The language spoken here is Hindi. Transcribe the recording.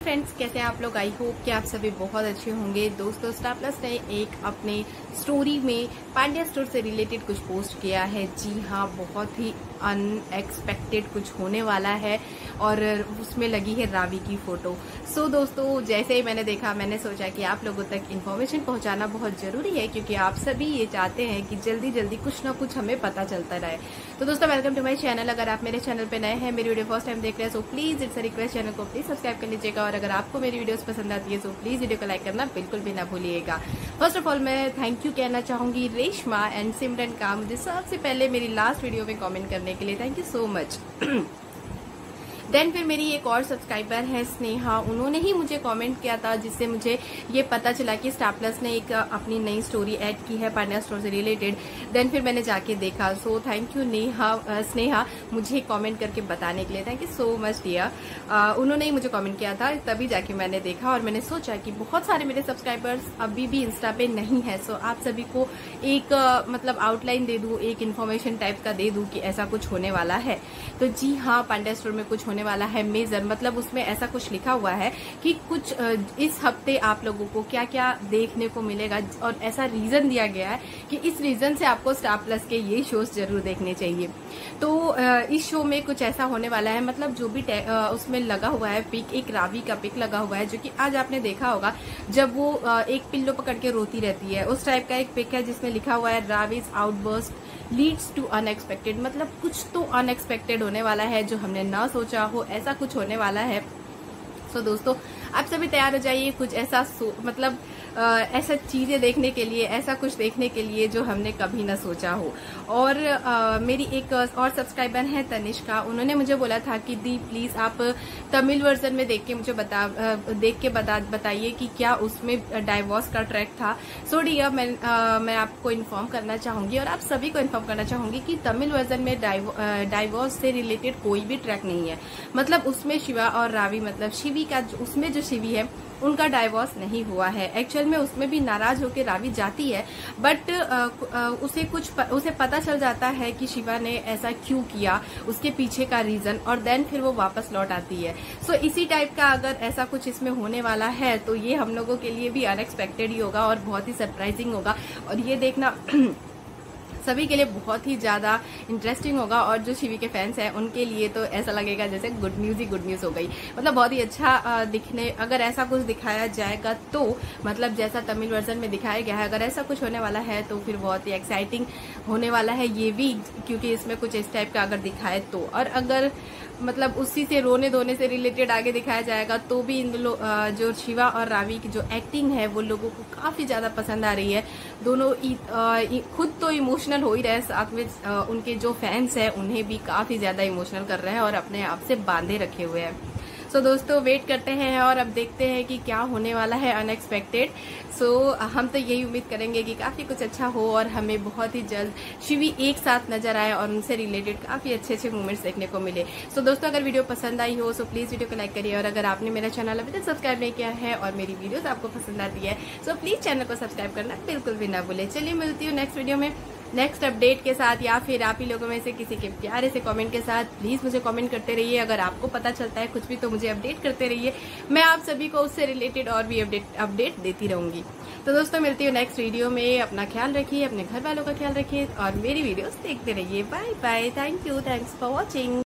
फ्रेंड्स, कैसे हैं आप लोग। आई होप कि आप सभी बहुत अच्छे होंगे। दोस्तों, स्टार प्लस ने एक अपने स्टोरी में पांड्या स्टोर से रिलेटेड कुछ पोस्ट किया है। जी हाँ, बहुत ही अनएक्सपेक्टेड कुछ होने वाला है और उसमें लगी है रावी की फोटो। सो दोस्तों, जैसे ही मैंने देखा, मैंने सोचा कि आप लोगों तक इन्फॉर्मेशन पहुंचाना बहुत जरूरी है, क्योंकि आप सभी ये चाहते हैं कि जल्दी जल्दी कुछ ना कुछ हमें पता चलता रहे। तो दोस्तों, वेलकम टू माय चैनल। अगर आप मेरे चैनल पे नए हैं, मेरी वीडियो फर्स्ट टाइम देख रहे हैं, so please it's a request, channel को प्लीज सब्सक्राइब कर लीजिएगा। और अगर आपको मेरी वीडियोस पसंद आती है, सो प्लीज वीडियो को लाइक करना बिल्कुल भी ना भूलिएगा। फर्स्ट ऑफ ऑल मैं थैंक यू कहना चाहूंगी रेशमा एंड सिमरन का, मुझे सबसे पहले मेरी लास्ट वीडियो में कमेंट करने के लिए thank you so much. Then फिर मेरी एक और सब्सक्राइबर है स्नेहा, उन्होंने ही मुझे कमेंट किया था, जिससे मुझे ये पता चला कि स्टार प्लस ने एक अपनी नई स्टोरी ऐड की है पांड्या स्टोर से रिलेटेड। देन फिर मैंने जाके देखा। सो थैंक यू स्नेहा मुझे कमेंट करके बताने के लिए। Thank you so much dear. उन्होंने ही मुझे कमेंट किया था, तभी जाके मैंने देखा और मैंने सोचा कि बहुत सारे मेरे सब्सक्राइबर्स अभी भी इंस्टा पे नहीं है। सो आप सभी को एक मतलब आउटलाइन दे दूं, एक इन्फॉर्मेशन टाइप का दे दूं कि ऐसा कुछ होने वाला है। तो जी हाँ, पांड्या स्टोर में कुछ होने वाला है मेजर, मतलब उसमें ऐसा कुछ लिखा हुआ है कि कुछ इस हफ्ते आप लोगों को क्या क्या देखने को मिलेगा, और ऐसा रीजन दिया गया है कि इस रीजन से आपको स्टार प्लस के ये शोज जरूर देखने चाहिए। तो इस शो में कुछ ऐसा होने वाला है, मतलब जो भी उसमें लगा हुआ है पिक, एक रावी का पिक लगा हुआ है, जो कि आज आपने देखा होगा जब वो एक पिल्लो पकड़ के रोती रहती है, उस टाइप का एक पिक है जिसमें लिखा हुआ है Ravi's outburst leads to unexpected. मतलब कुछ तो अनएक्सपेक्टेड होने वाला है जो हमने ना सोचा हो, ऐसा कुछ होने वाला है। तो दोस्तों, आप सभी तैयार हो जाइए कुछ ऐसा मतलब ऐसा चीजें देखने के लिए, ऐसा कुछ देखने के लिए जो हमने कभी ना सोचा हो। और मेरी एक और सब्सक्राइबर है तनिष्का, उन्होंने मुझे बोला था कि दी प्लीज आप तमिल वर्जन में देख के मुझे बताइए कि क्या उसमें डाइवोर्स का ट्रैक था। सो डियर, मैं आपको इन्फॉर्म करना चाहूंगी और आप सभी को इन्फॉर्म करना चाहूंगी कि तमिल वर्जन में डाइवोर्स से रिलेटेड कोई भी ट्रैक नहीं है। मतलब उसमें शिवा और रावी, मतलब शिवी का उसमें जो शिवी है उनका डाइवोर्स नहीं हुआ है। एक्चुअल में उसमें भी नाराज होकर रावी जाती है, बट उसे पता चल जाता है कि शिवा ने ऐसा क्यों किया, उसके पीछे का रीजन, और देन फिर वो वापस लौट आती है। सो इसी टाइप का अगर ऐसा कुछ इसमें होने वाला है तो ये हम लोगों के लिए भी अनएक्सपेक्टेड ही होगा और बहुत ही सरप्राइजिंग होगा। और ये देखना सभी के लिए बहुत ही ज्यादा इंटरेस्टिंग होगा, और जो शिवी के फैंस हैं उनके लिए तो ऐसा लगेगा जैसे गुड न्यूज ही गुड न्यूज हो गई। मतलब बहुत ही अच्छा दिखने, अगर ऐसा कुछ दिखाया जाएगा तो, मतलब जैसा तमिल वर्जन में दिखाया गया है, अगर ऐसा कुछ होने वाला है तो फिर बहुत ही एक्साइटिंग होने वाला है ये भी, क्योंकि इसमें कुछ इस टाइप का अगर दिखाए तो। और अगर मतलब उसी से रोने धोने से रिलेटेड आगे दिखाया जाएगा तो भी इन जो शिवा और रावी की जो एक्टिंग है वो लोगों को काफी ज्यादा पसंद आ रही है। दोनों खुद तो इमोशनल हो ही रहे, साथ में उनके जो फैंस हैं उन्हें भी काफी ज्यादा इमोशनल कर रहे हैं और अपने आप से बांधे रखे हुए हैं। सो दोस्तों, वेट करते हैं और अब देखते हैं कि क्या होने वाला है अनएक्सपेक्टेड। सो हम तो यही उम्मीद करेंगे कि काफी कुछ अच्छा हो और हमें बहुत ही जल्द शिवी एक साथ नजर आए और उनसे रिलेटेड काफी अच्छे अच्छे मोमेंट्स देखने को मिले। सो दोस्तों, अगर वीडियो पसंद आई हो सो प्लीज वीडियो को लाइक करिए, और अगर आपने मेरा चैनल अभी तक सब्सक्राइब नहीं किया है और मेरी वीडियोस आपको पसंद आती है सो प्लीज चैनल को सब्सक्राइब करना बिल्कुल भी ना भूले। चलिए, मिलती हूँ नेक्स्ट वीडियो में नेक्स्ट अपडेट के साथ, या फिर आप ही लोगों में से किसी के प्यारे से कमेंट के साथ। प्लीज मुझे कमेंट करते रहिए, अगर आपको पता चलता है कुछ भी तो मुझे अपडेट करते रहिए, मैं आप सभी को उससे रिलेटेड और भी अपडेट देती रहूंगी। तो दोस्तों, मिलती हूँ नेक्स्ट वीडियो में। अपना ख्याल रखिए, अपने घर वालों का ख्याल रखिए और मेरी वीडियोस देखते रहिए। Bye bye, thank you, thanks for watching.